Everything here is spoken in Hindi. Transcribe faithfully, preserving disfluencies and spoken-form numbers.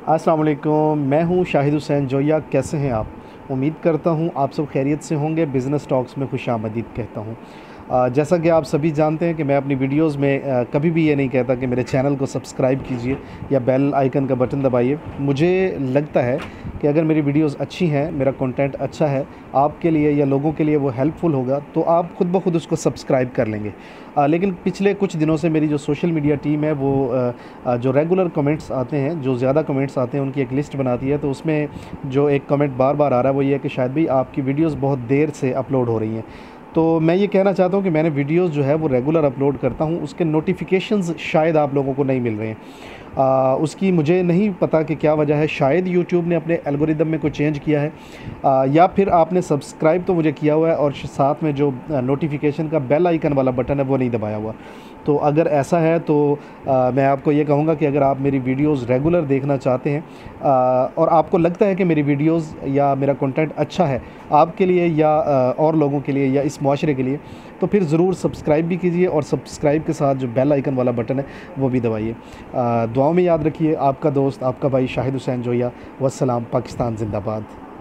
अस्सलाम वालेकुम, मैं हूँ शाहिद हुसैन जोया। कैसे हैं आप? उम्मीद करता हूँ आप सब खैरियत से होंगे। बिज़नेस टॉक्स में खुशामदीद कहता हूँ। अ, जैसा कि आप सभी जानते हैं कि मैं अपनी वीडियोस में अ, कभी भी ये नहीं कहता कि मेरे चैनल को सब्सक्राइब कीजिए या बेल आइकन का बटन दबाइए। मुझे लगता है कि अगर मेरी वीडियोस अच्छी हैं, मेरा कंटेंट अच्छा है, आपके लिए या लोगों के लिए वो हेल्पफुल होगा, तो आप ख़ुद ब खुद उसको सब्सक्राइब कर लेंगे। अ, लेकिन पिछले कुछ दिनों से मेरी जो सोशल मीडिया टीम है वो अ, अ, जो रेगुलर कमेंट्स आते हैं, जो ज़्यादा कमेंट्स आते हैं, उनकी एक लिस्ट बनाती है। तो उसमें जो एक कमेंट बार बार आ रहा है वो ये है कि शायद भाई आपकी वीडियोस बहुत देर से अपलोड हो रही हैं। तो मैं ये कहना चाहता हूँ कि मैंने वीडियोस जो है वो रेगुलर अपलोड करता हूँ, उसके नोटिफिकेशंस शायद आप लोगों को नहीं मिल रहे हैं। आ, उसकी मुझे नहीं पता कि क्या वजह है। शायद यूट्यूब ने अपने एल्गोरिदम में कोई चेंज किया है, आ, या फिर आपने सब्सक्राइब तो मुझे किया हुआ है और साथ में जो नोटिफिकेशन का बेल आइकन वाला बटन है वो नहीं दबाया हुआ। तो अगर ऐसा है तो आ, मैं आपको ये कहूँगा कि अगर आप मेरी वीडियोस रेगुलर देखना चाहते हैं आ, और आपको लगता है कि मेरी वीडियोस या मेरा कंटेंट अच्छा है आपके लिए या आ, और लोगों के लिए या इस माशरे के लिए, तो फिर ज़रूर सब्सक्राइब भी कीजिए और सब्सक्राइब के साथ जो बेल आइकन वाला बटन है वो भी दबाइए। दुआओं में याद रखिए। आपका दोस्त, आपका भाई शाहिद हुसैन जोया। वस्सलाम। पाकिस्तान जिंदाबाद।